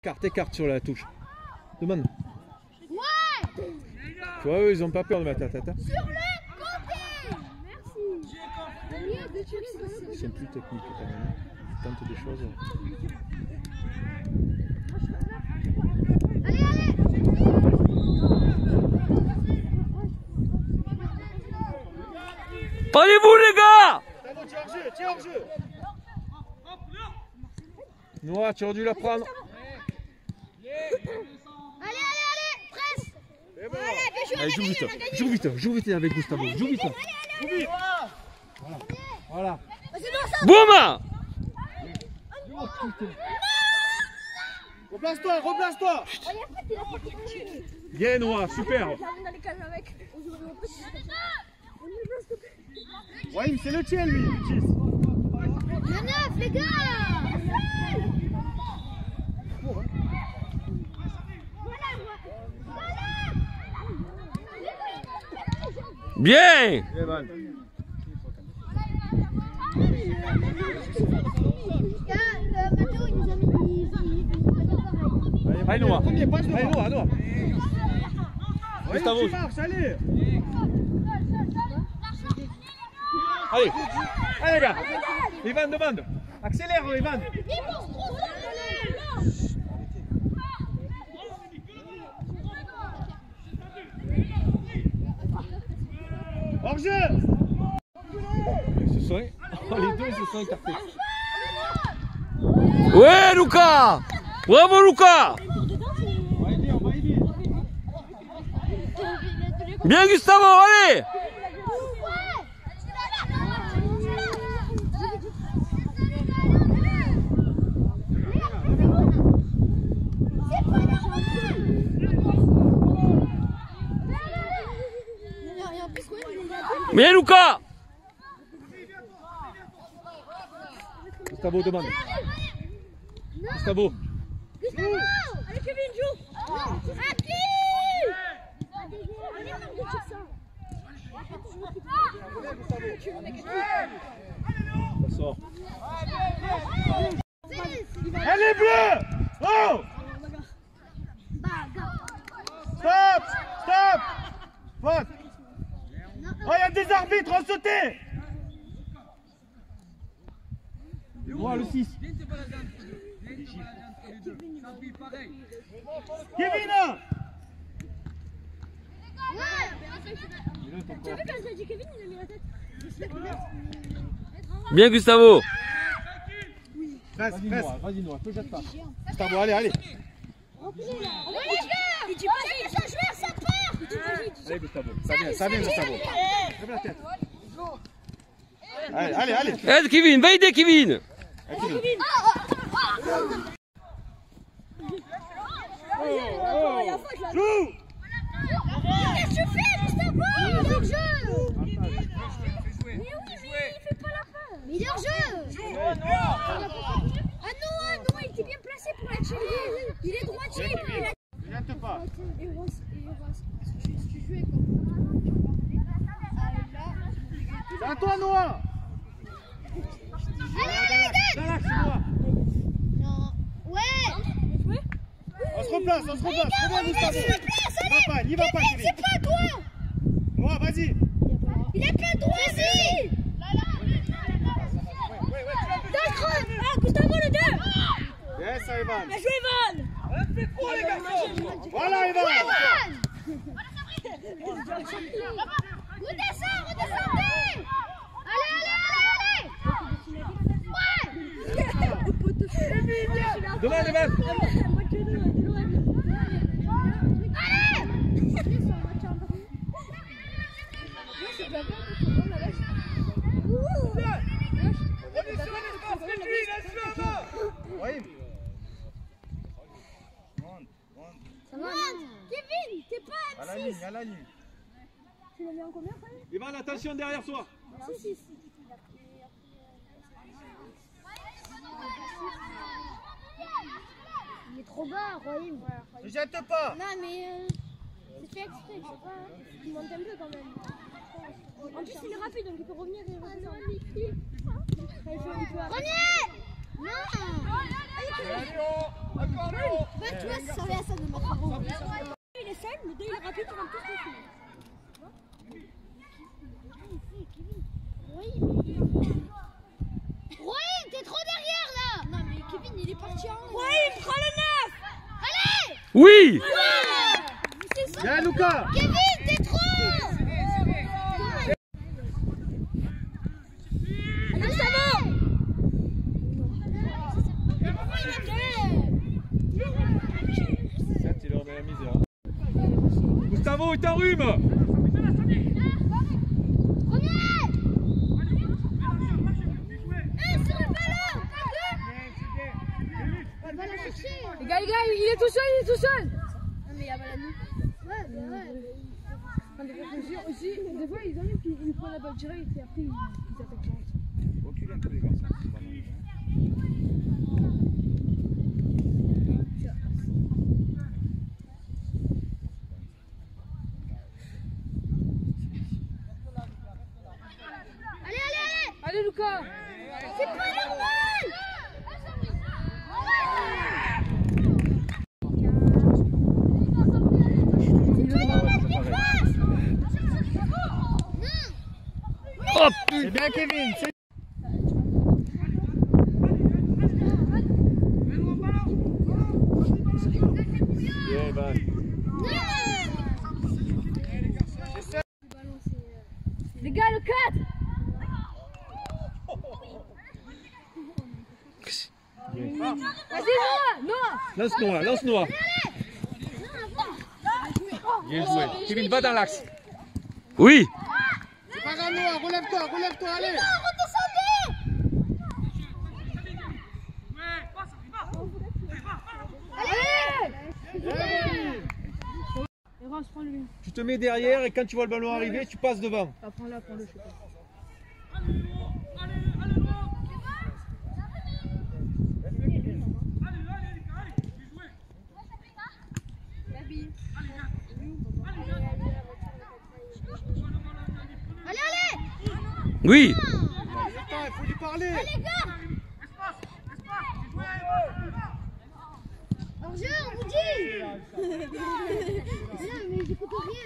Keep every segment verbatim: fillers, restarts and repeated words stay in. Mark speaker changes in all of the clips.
Speaker 1: Écarte, écarte sur la touche. Demande.
Speaker 2: Ouais.
Speaker 1: Tu vois, eux, ils ont pas peur de mettre la tête. Hein.
Speaker 2: Sur le côté. Merci.
Speaker 1: Ils sont plus techniques quand même. Ils tentent des choses.
Speaker 2: Allez, allez.
Speaker 3: Allez-vous les gars!
Speaker 1: Tiens hors jeu, tiens hors jeu. Noah, tu aurais dû la prendre.
Speaker 2: Allez, allez, allez, presse.
Speaker 1: C'est bon.
Speaker 2: Allez, fais jouer,
Speaker 1: Allez, joue vite, joue vite, joue vite avec Gustavo, joue vite.
Speaker 2: Allez, allez, allez.
Speaker 1: Voilà. Voilà.
Speaker 2: C'est bon ça.
Speaker 3: Boum!
Speaker 1: Oh, replace-toi, replace-toi. Bien Noah, super. Ouais, c'est le tien lui, Lucis.
Speaker 2: Le neuf, les gars.
Speaker 3: Bien!
Speaker 1: Evan.
Speaker 2: Mathéo, il nous a mis.
Speaker 1: Allez Noah, allez
Speaker 4: passe
Speaker 1: Noah, Noah.
Speaker 4: Gustavo.
Speaker 1: Marche, allez. Allez, allez les gars. Evan demande. Accélère Evan. Hors jeu. Ils se sont... oh, les deux ils se sont écartés.
Speaker 3: Ouais, Lucas! Bravo, Lucas!
Speaker 1: On va aider, on va aider.
Speaker 3: Bien, Gustavo, allez! Bien, Lucas!
Speaker 1: Gustavo demande. Gustavo.
Speaker 2: Gustavo. Allez Kevin, joue. À qui?
Speaker 1: Ça sort. Elle est bleue. Oh! Stop! Stop! Faute! Oh, il y a des arbitres, en sauté! Moi, le six. Kevin!
Speaker 2: Tu as vu quand j'ai dit Kevin, il a mis la tête.
Speaker 3: Bien, Gustavo!
Speaker 1: Reste, reste. Vas-y, Noah, te jette pas. Gustavo, allez, allez.
Speaker 2: Il dit pas ça, jouer à sa part.
Speaker 1: Allez, Gustavo. Ça vient, ça vient, Gustavo. Lève la tête. Allez, allez, allez.
Speaker 3: Aide Kevin, va aider Kevin!
Speaker 1: Allez, Kevin. Joue!
Speaker 2: Qu'est-ce que tu fais, Gustavo? Il est hors jeu. Mais oui, mais il fait pas la fin. Mais il est hors jeu. Ah non, ah non, il était bien placé pour la tirer. Il est droitier. Il a...
Speaker 1: Ne jette pas.
Speaker 2: Et Ross, et Ross, si tu jouais comme
Speaker 1: C'est à toi, Noah.
Speaker 2: allez, allez,
Speaker 1: Dans l'axe, Noah.
Speaker 2: non, ouais.
Speaker 1: On se replace, on se replace. Reviens, Gustavo. Il va pas, il va pas, Kevin.
Speaker 2: C'est pas toi.
Speaker 1: Noah, vas-y.
Speaker 2: Il est pas droit, vas-y. D'accord. Ah, Gustavo, le deux.
Speaker 1: Yes, ça, Evan.
Speaker 2: Bien joué, Evan.
Speaker 1: Voilà, Evan.
Speaker 2: Evan. Redescends, redescendez. Allez, allez, allez, allez. Ouais.
Speaker 1: Demande, Evan. Oui.
Speaker 2: Kevin, t'es pas
Speaker 1: À la ligne, à la ligne.
Speaker 2: Tu l'as mis en combien, quand même?
Speaker 1: Evan, attention derrière toi.
Speaker 2: Si, si, si. Il est trop bas, Royim.
Speaker 1: Ne jette pas.
Speaker 2: Non, mais euh, c'est fait exprès, je sais pas. Il monte un peu quand même. En plus, il est rapide, donc il peut revenir et revenir. Premier! Non!
Speaker 1: Allez, oh, encore, oh.
Speaker 2: fait qu'ils vont tous les filmer. Roy, t'es trop derrière là. Non mais Kevin il est parti en haut. Roy, prends le neuf. Allez.
Speaker 3: Oui.
Speaker 2: Ouais.
Speaker 1: Bien Lucas.
Speaker 2: Kevin, t'es trop. Gustavo.
Speaker 1: Il leur met la misère. Gustavo, il t'enrhume.
Speaker 4: Les gars, les gars, il est tout seul, il est tout seul.
Speaker 2: Non mais il y a pas la nuit. Ouais, mais ouais.
Speaker 4: Enfin, des fois, aussi, aussi, des fois, ils arrivent, puis ils prennent la balle directe et après ils, ils attaquent direct.
Speaker 1: Reculez un peu les garçons.
Speaker 2: Allez, allez, allez.
Speaker 4: Allez, Lucas.
Speaker 2: C'est pas normal.
Speaker 3: Oh
Speaker 1: C'est bien Kevin. C'est... Bien Evan.
Speaker 4: Les gars, le quatre. Vas-y, Noah, Noah.
Speaker 1: Lance Noah, lance Noah. Bien joué. Kevin, va dans l'axe.
Speaker 3: Oui.
Speaker 1: C'est pas grave Noah, relève-toi, relève-toi, allez.
Speaker 4: Et Ross, prends lui.
Speaker 1: Tu te mets derrière et quand tu vois le ballon arriver, tu passes devant.
Speaker 4: Ah, prends-la, prends-le, je sais pas.
Speaker 2: Allez, allez.
Speaker 3: Oui.
Speaker 1: Attends, il faut lui parler.
Speaker 2: Allez, les gars. Hors-jeu, on vous dit. Non, mais j'écoute rien.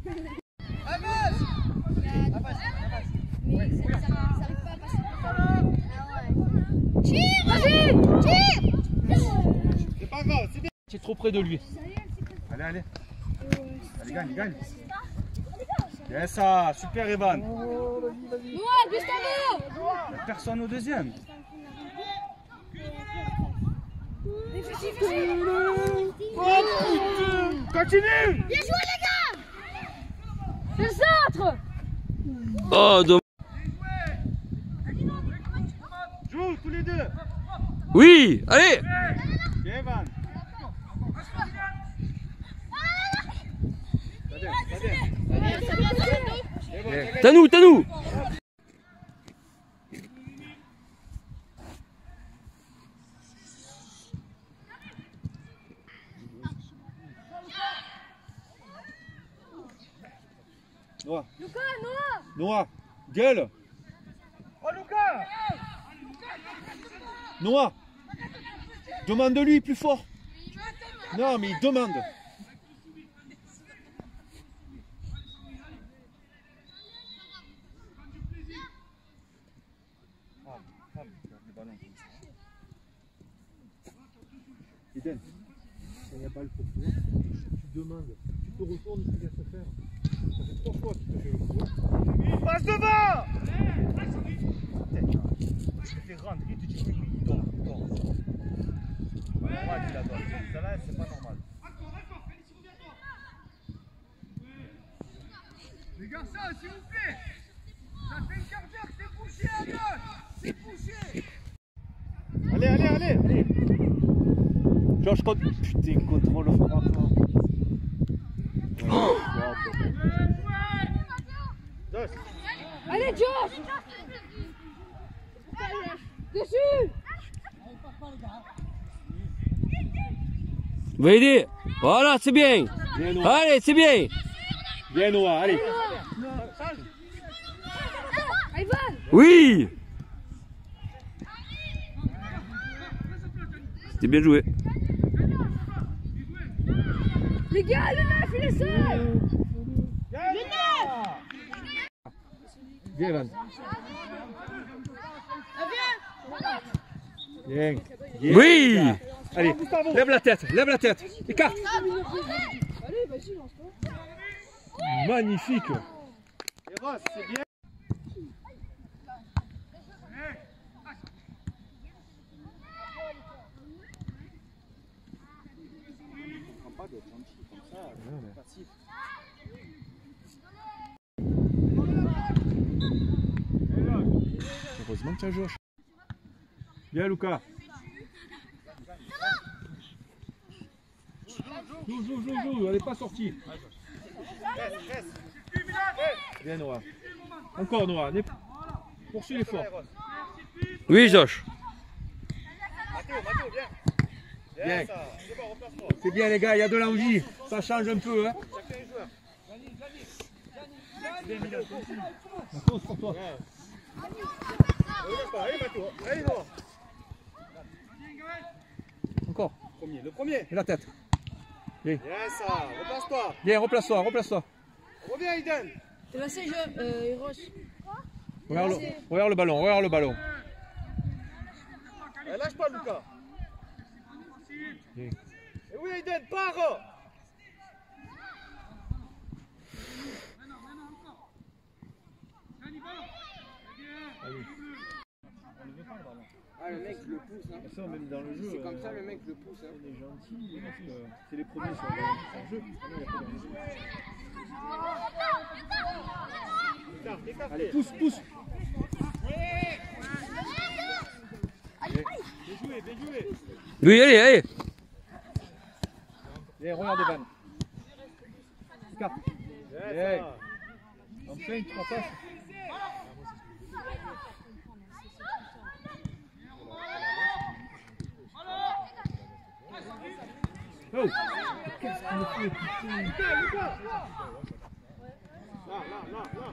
Speaker 2: Tire. Vas-y. Tire.
Speaker 1: C'est pas grave, c'est bien. Tu es trop près de lui. Allez, allez. Allez, gagne, gagne. Bien ça, super Evan.
Speaker 4: Noah, Gustavo.
Speaker 1: Personne au deuxième. Oh putain. Continue.
Speaker 2: Bien joué, les gars.
Speaker 4: C'est le centre.
Speaker 3: Oh dommage.
Speaker 1: Joue tous les deux.
Speaker 3: Oui. Allez.
Speaker 1: Bien Evan.
Speaker 3: T'as nous, t'as nous.
Speaker 1: Noah.
Speaker 4: Lucas, Noah.
Speaker 1: Noah, gueule. Oh Lucas. Noah, demande-lui plus fort. Non mais il demande. Eden, quand il n'y a pas le pourquoi, tu demandes, tu te retournes, tu laisses faire. Ça fait trois fois qu'il te fait le coup. Passe devant. Je te fais rentrer, tu te dis oui, il dort, il dort. Normal, il adore. Ça là, c'est pas normal. Les garçons, s'il vous plaît, ça fait une quart d'heure que c'est bouché à gauche. C'est bouché. Allez, allez, allez, allez. Georges, contre... putain, contrôle frappe. Oh.
Speaker 4: Allez, Josh. Dessus.
Speaker 3: Va aider. Voilà, c'est bien.
Speaker 1: Bien, Noah.
Speaker 3: Allez, c'est bien.
Speaker 1: Bien, Noah, allez.
Speaker 4: Ivan.
Speaker 3: Oui. C'était bien joué.
Speaker 4: Les gars, le neuf, il est seul.
Speaker 1: Le neuf. Viens, Evan. Bien. Bien.
Speaker 3: Oui.
Speaker 1: Allez, lève la tête, lève la tête. Écarte.
Speaker 4: Allez, vas-y, lance-toi.
Speaker 1: Magnifique. Eros, c'est bien. Heureusement que tu as Josh. Bien, Lucas. Joue, joue, joue, joue, elle n'est pas sortie. Bien, Noah. Encore, Noah. Poursuis l'effort.
Speaker 3: Oui, Josh.
Speaker 1: Bien. C'est bien, les gars, il y a de l'envie. Ça change un peu. Hein. Mathéo, pour toi. Encore.
Speaker 5: Premier, le premier.
Speaker 1: Et la tête. Bien.
Speaker 5: Bien ça, replace-toi.
Speaker 1: Bien, replace-toi, replace-toi.
Speaker 5: Reviens, Eden.
Speaker 4: T'es passé, je. Euh, Eros.
Speaker 1: Regarde le, regarde le ballon, regarde le ballon.
Speaker 5: Eh, lâche pas, Lucas.
Speaker 1: Bien.
Speaker 5: Et oui, Eden, pars.
Speaker 1: Allez.
Speaker 5: Ah, le mec, je le pousse. Hein.
Speaker 1: Ça, même dans le jeu.
Speaker 5: C'est comme ça, le mec, je le pousse. Hein.
Speaker 1: Il est gentil, c'est les premiers sur le jeu. Allez, pousse, pousse. Bien joué, bien joué.
Speaker 3: Oui, allez, allez.
Speaker 1: Bien, regarde Evan. Scarpe. Bien. Enfin, trois passes. Oh! Qu'est-ce qu'il me fait, putain? Lucas, Lucas! Là, là, là, là!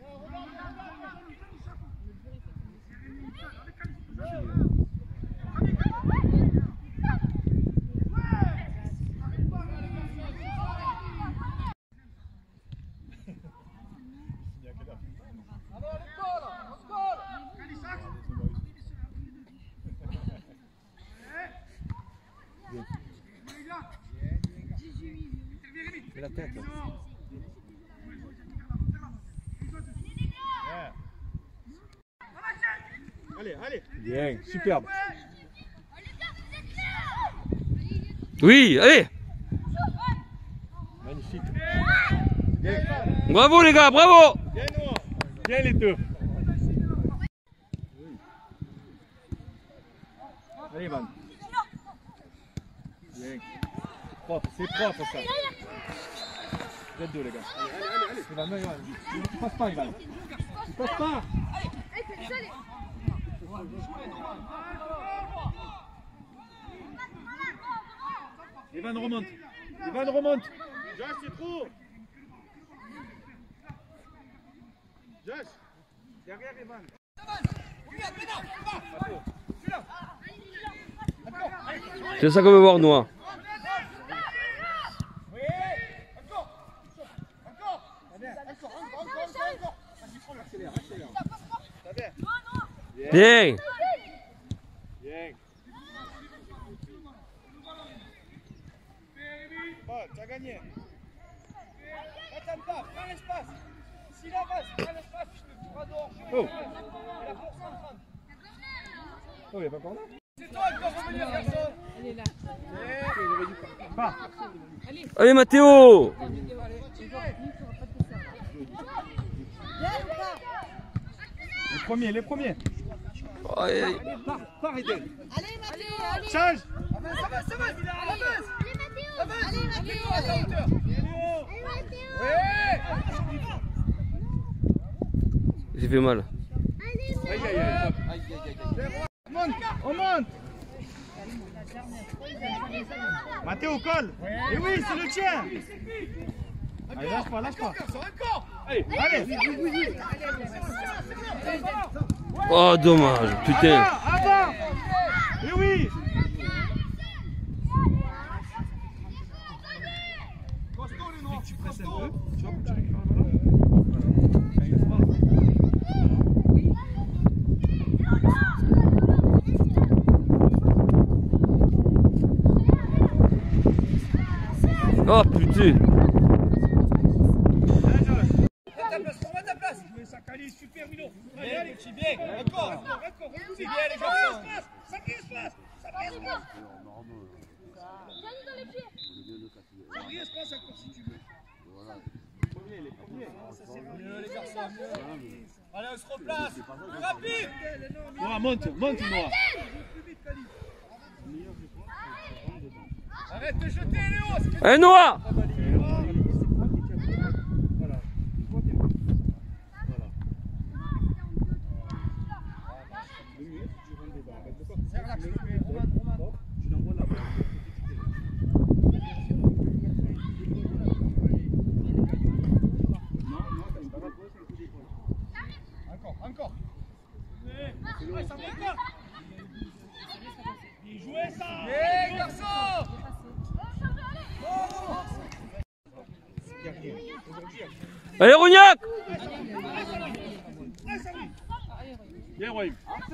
Speaker 1: C'est la tête. Allez, allez. Bien, superbe.
Speaker 3: Oui, allez.
Speaker 1: Magnifique. Bien.
Speaker 3: Bravo les gars, bravo.
Speaker 1: Bien, Noah. Bien les deux. Allez, Van. Bien. Propre, c'est propre ça. Vous êtes deux les gars. Allez, allez, allez. Ivan, non, Ivan. Tu passes pas, Ivan. Tu passes pas. Ivan remonte. Ivan remonte.
Speaker 5: Josh, c'est trop. Josh. Derrière Evan.
Speaker 3: C'est ça qu'on veut voir, Noah. Bien.
Speaker 5: Bien. Bon, tu as gagné. Attends pas, prends l'espace. Si la base, prends l'espace, je te ferai dehors.
Speaker 1: Oh.
Speaker 5: Et la course en train.
Speaker 1: Oh, il n'y a pas corner.
Speaker 5: C'est toi qui dois revenir, garçon.
Speaker 4: Elle est là.
Speaker 1: Pas.
Speaker 3: Allez Mathéo.
Speaker 1: Les premiers, les premiers.
Speaker 3: Oh, aïe, aïe.
Speaker 1: Pars, pars, Eden.
Speaker 2: Allez Mathéo, allez.
Speaker 1: Change.
Speaker 5: Ça va, ça va, ça va.
Speaker 2: Allez Mathéo. Allez Mathéo.
Speaker 5: À ta hauteur.
Speaker 2: Allez Mathéo.
Speaker 5: Ouais.
Speaker 3: J'ai fait mal.
Speaker 1: Aïe, aïe, aïe.
Speaker 5: On monte, on monte. Mathéo, colle. Et oui, c'est le tien.
Speaker 1: Allez, lâche pas, lâche pas.
Speaker 5: Allez, allez.
Speaker 3: Oh dommage, putain.
Speaker 5: Avant, avant. Et oui.
Speaker 3: Oh putain.
Speaker 5: Ça calise, super Mino. Allez, allez, c'est bien. Encore, encore, encore. C'est bien les garçons. Ça qui espace. Ça qui espace.
Speaker 2: Dans les pieds.
Speaker 5: Ça qui espace encore si tu veux. Voilà. Premier, les premiers. Ça c'est mieux les garçons. Allez, on se replace. Plus rapide.
Speaker 1: Noah, monte, monte Noah.
Speaker 5: Arrête de jeter Léo.
Speaker 3: Allez Noah.
Speaker 5: Encore, encore. Bien joué ça. Bien garçon.
Speaker 3: Allez Rougnac.
Speaker 1: Bien Roy.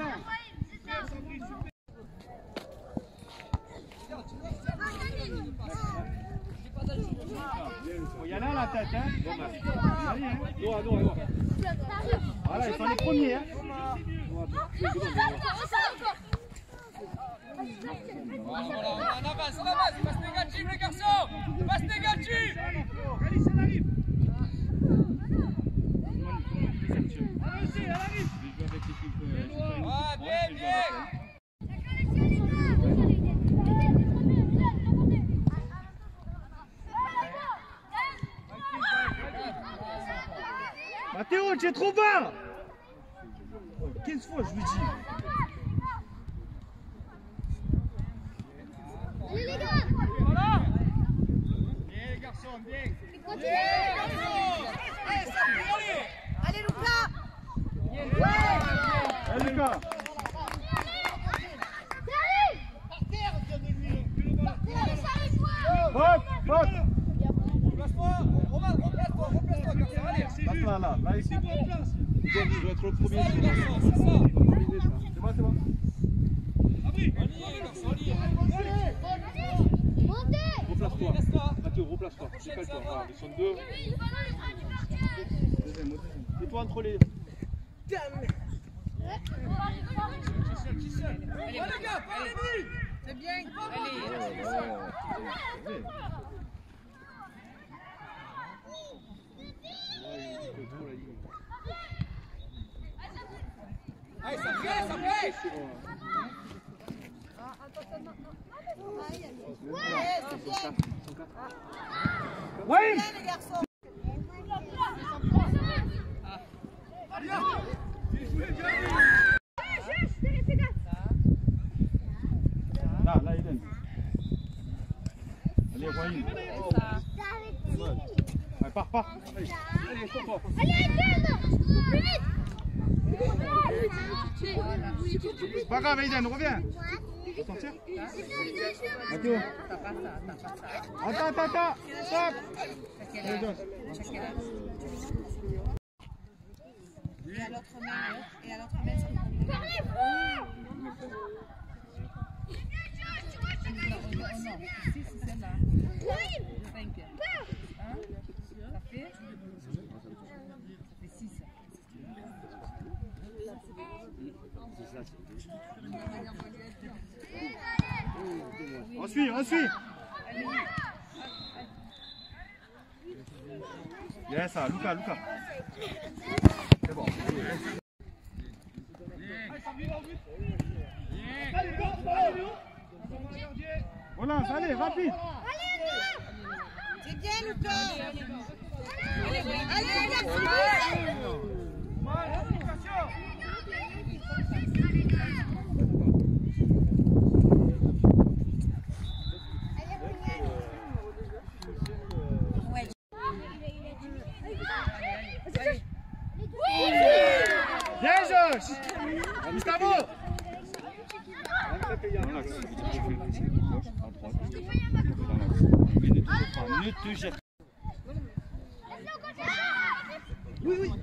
Speaker 1: Il y a là la tête, hein. Allez, hein. Noah, Noah, Noah. Voilà, ils sont les premiers, hein.
Speaker 5: Voilà, on avance, on avance. Passe négative les garçons. Passe négative. Alice, elle arrive. Allez-y, elle arrive. Ah, bien, bien.
Speaker 1: Mathéo, tu es trop bas. quinze fois, je lui dis.
Speaker 2: Allez les gars.
Speaker 5: Voilà. Bien les garçons, bien.
Speaker 2: Continuez.
Speaker 5: Allez, ça peut aller.
Speaker 2: Allez Lucas.
Speaker 1: Allez Lucas. Hop, hop.
Speaker 5: Place-toi, Romain, replace-toi, replace-toi, garçon, allez.
Speaker 1: Passe là, là, là, ici.
Speaker 5: C'est bon, place.
Speaker 1: Il doit être le
Speaker 5: C'est
Speaker 1: premier.
Speaker 5: ça, les garçons, c'est ça.
Speaker 1: C'est bon, c'est bon.
Speaker 5: Abri. Allez, les garçons, allez.
Speaker 2: Montez.
Speaker 1: Replace-toi.
Speaker 5: Reste là.
Speaker 1: Mathéo, replace-toi. Calme-toi. Voilà, ils sont deux. Deuxième, deuxième. Et toi entre les.
Speaker 5: Qui seul, qui seul. Allez, les gars, parlez-lui. C'est bien. Allez. Allez, ça fait, ça fait.
Speaker 1: Ouais. Là, là, Eden. Allez, Roy. Ouais, pars, pars. Allez, allez, sors-toi.
Speaker 2: Allez Eden. Plus vite.
Speaker 1: C'est pas grave, Eden, reviens. Tu vas sortir? Mathéo. Attends, attends, attends. Stop. Allez, Josh.
Speaker 6: Et à l'autre main, et à l'autre main, ça me six, c'est celle-là. cinq. un, ça fait six.
Speaker 1: On suit, on suit. Yes, ça, Lucas, Lucas. C'est bon. Relance, allez, rapide.
Speaker 6: C'est bien, Lucas. Allez, allez,
Speaker 1: Bien, Josh. Gustavo. Ne te jette pas. Oui, oui.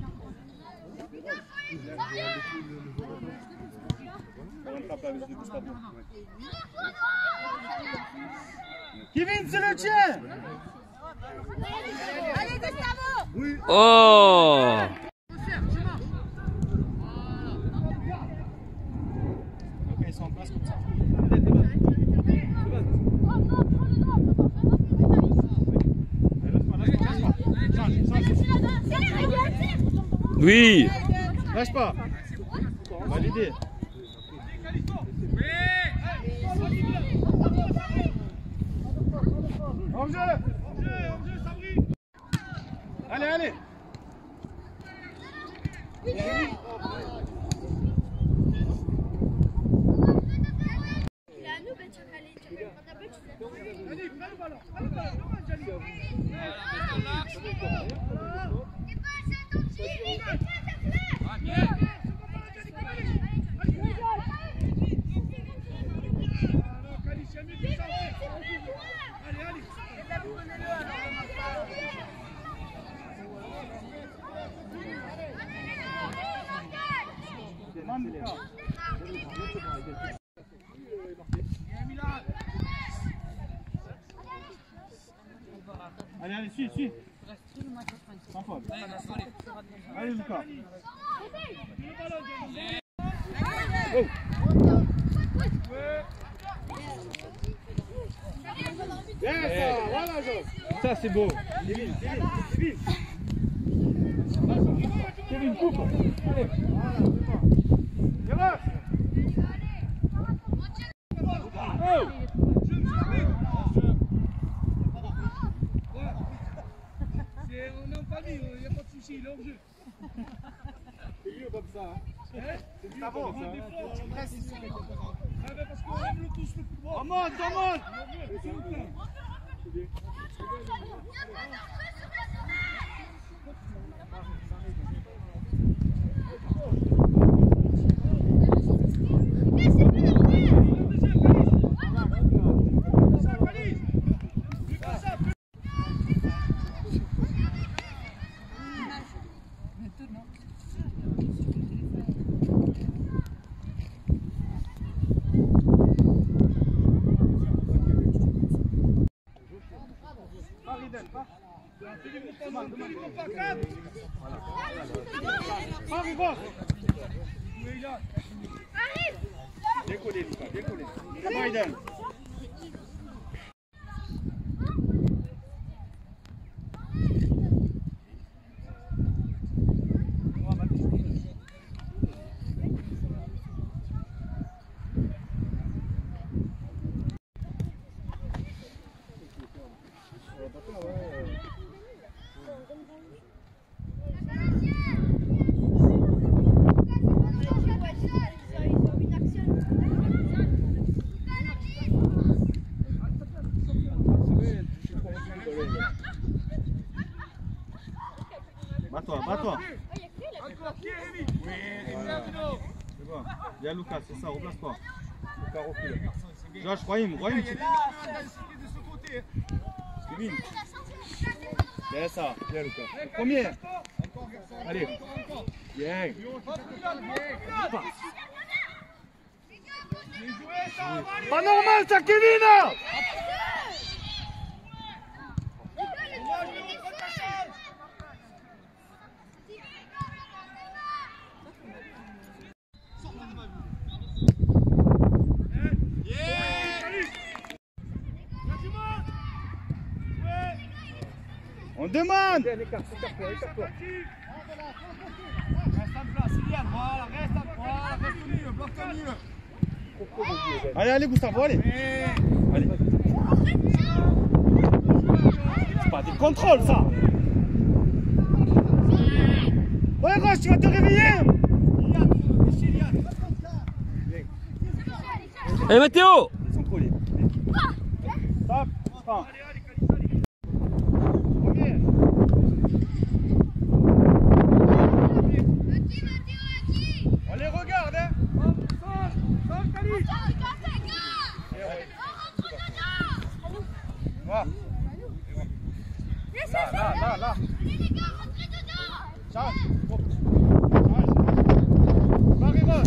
Speaker 1: Kevin, c'est le tien.
Speaker 2: Allez, Gustavo!
Speaker 1: Oui.
Speaker 3: Oh.
Speaker 1: Ok, ils sont en place comme ça.
Speaker 3: Oui.
Speaker 1: Lâche pas. Validé. En jeu. Allez, allez.
Speaker 2: Il est à nous, ben tu vas aller, tu vas prendre la balle, tu vas prendre.
Speaker 5: Allez, prends le ballon, prends le ballon, dommage, Jali. Allez, allez.
Speaker 1: Allez, allez, suis, suis. Sans faute. Allez, Lucas. Oh. Bien, ça, voilà, Jos. Ça, c'est beau. Kevin, Kevin, Kevin. Kevin, coupe. Allez. Voilà, c'est bon. Viens. Oh.
Speaker 5: On est en famille, il n'y a pas de souci, il est hors jeu.
Speaker 1: C'est mieux comme ça. Hein? C'est mieux comme ça.
Speaker 5: Tu presses ici. Ah ben parce qu'on aime le tous le plus
Speaker 1: On monte, on monte. Bien collé, Lucas, bien collé. Biden. Bats-toi, bats-toi. C'est bon. Il y a Lucas, c'est ça, replace-toi. Lucas, recule. Josh, Rohim, Rohim. Kevin. Bien ça, bien Lucas. Premier. Allez. Bien. Pas normal ça, Kevin. On demande.
Speaker 5: Reste en place, Iliane, voilà, reste en voilà, reste au milieu, bloque au milieu.
Speaker 1: Allez, allez, Gustavo, allez. Allez. C'est pas des contrôles, ça. Ouais, Roche, tu vas te réveiller.
Speaker 3: Allez, Mathéo.
Speaker 1: Ils sont collés. Stop. Stop. Allez, regarde, hein. Là, là, là, là.
Speaker 2: Les gars, rentrez dedans!
Speaker 1: Charge. Charge. Marie-Rose.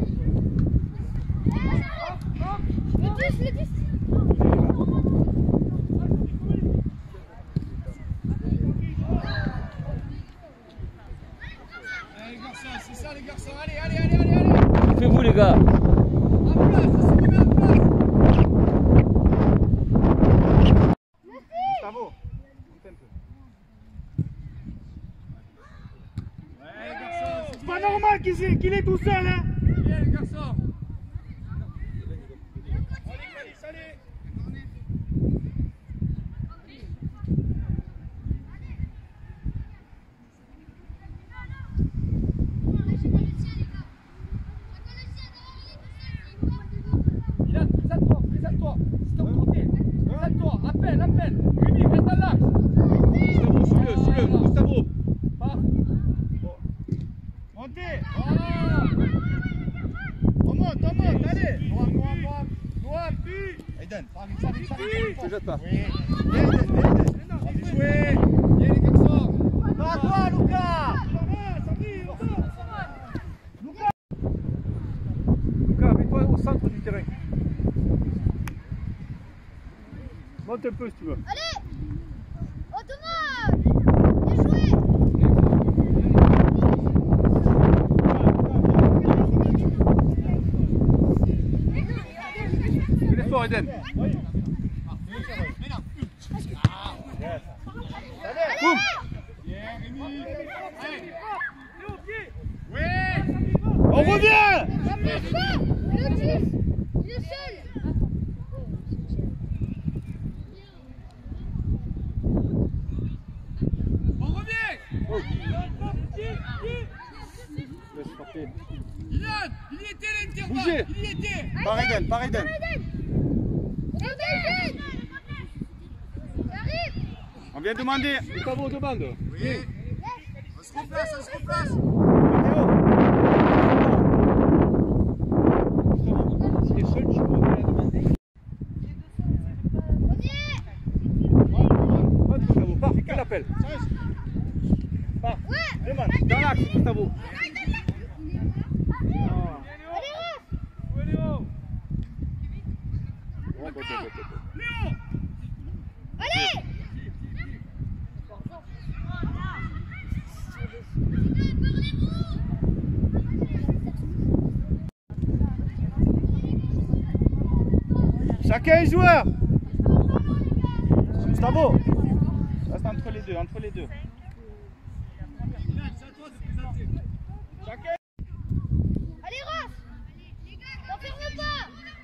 Speaker 2: Le dix, le dix.
Speaker 5: Allez les garçons, c'est ça les garçons, allez, allez, allez, allez, allez.
Speaker 3: Faites-vous les gars.
Speaker 5: En place, ça se met en place.
Speaker 1: Gustavo.
Speaker 5: Ouais les garçons,
Speaker 1: C'est pas normal qu'il est, qu'il est tout seul, hein.
Speaker 5: bien les garçons. Allez Gladys, allez. Ilan, présente-toi, présente-toi. C'est ton côté. Présente-toi, appelle, appelle. Rémi, reste dans l'axe.
Speaker 1: Gustavo, suis-le, suis-le. Gustavo.
Speaker 5: Paf.
Speaker 1: Montez.
Speaker 5: Voilà.
Speaker 1: On monte, on monte, allez.
Speaker 5: Noam, Noam, Noam. Noam, puis.
Speaker 1: Aiden.
Speaker 5: Arrive, arrive, arrive.
Speaker 1: Ne jette pas.
Speaker 5: Oui. Bien, Aiden, bien, Aiden. Allez, jouez. Bien les garçons.
Speaker 1: Non, à toi, Lucas. Lucas, mets-toi au centre du terrain. Monte un peu si tu veux.
Speaker 2: Allez. Ottoman. Bien joué.
Speaker 1: Fais l'effort, Eden. Boum.
Speaker 5: Bien, Rémi. Allez. Oui.
Speaker 1: On revient.
Speaker 2: La place pas. Le dix. Il est seul.
Speaker 5: On revient.
Speaker 1: Laisse frapper.
Speaker 5: Ilan, il y était l'intervalle.
Speaker 1: Bougez.
Speaker 5: Il y était.
Speaker 1: Par Eden, par Eden.
Speaker 2: J'arrive.
Speaker 1: On vient demander. Gustavo demande.
Speaker 5: Oui. On se replace, on se replace.
Speaker 1: Mathéo. Si t'es seul, tu peux la demander. Monte, Gustavo, pars, fais l'appel. Pars, demande. Dans l'axe, Gustavo.
Speaker 2: Allez, Raph.
Speaker 5: Où est Léo?
Speaker 1: Bon, bon, bon, bon, bon.
Speaker 5: Léo.
Speaker 2: Allez.
Speaker 1: Chacun est joueur. Gustavo. Reste entre les deux, entre les deux.
Speaker 5: Ilan, c'est à toi de présenter.
Speaker 1: Chacun.
Speaker 2: Allez, Raph. T'enferme pas.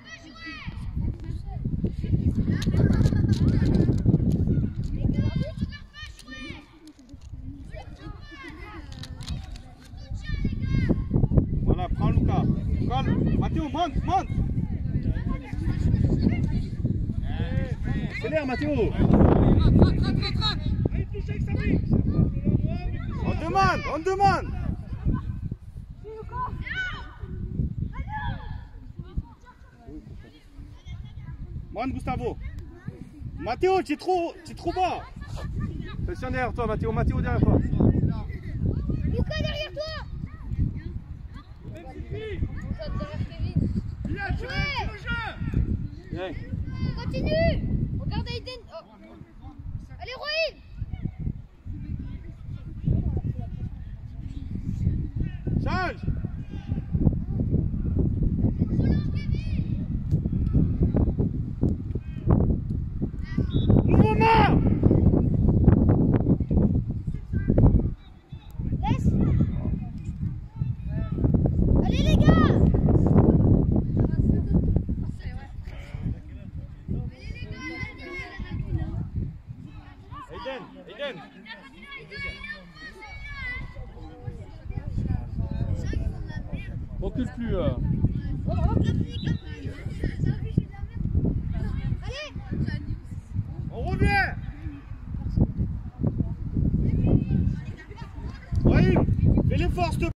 Speaker 1: Voilà, prends Lucas. Colle. Mathéo, monte, monte. Accélère, Mathéo.
Speaker 5: Rate, rate, rate, rate, rate. Allez, touche avec Sabri.
Speaker 1: On demande, on demande. Monte, Gustavo. Mathéo, tu es trop, tu es trop bas. Attention derrière toi, Mathéo, Mathéo derrière toi.
Speaker 2: Lucas derrière toi.
Speaker 5: Ilan, tu restes au jeu.
Speaker 1: Viens.
Speaker 2: On continue. Regarde Aiden. Oh. Allez, Roïd.
Speaker 1: Change. Mouvement.
Speaker 2: Laisse. Allez, les gars.
Speaker 1: Aiden, Aiden. Recule plus. Euh.
Speaker 2: Allez.
Speaker 1: On revient. Brahim, fais l'effort, s'il te plaît.